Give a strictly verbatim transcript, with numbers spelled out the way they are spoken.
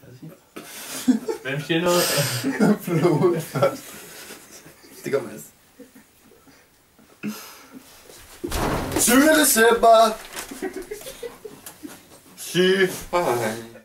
Hvem siger noget? Flået først. Det gør Mads. tyvende december. Syg.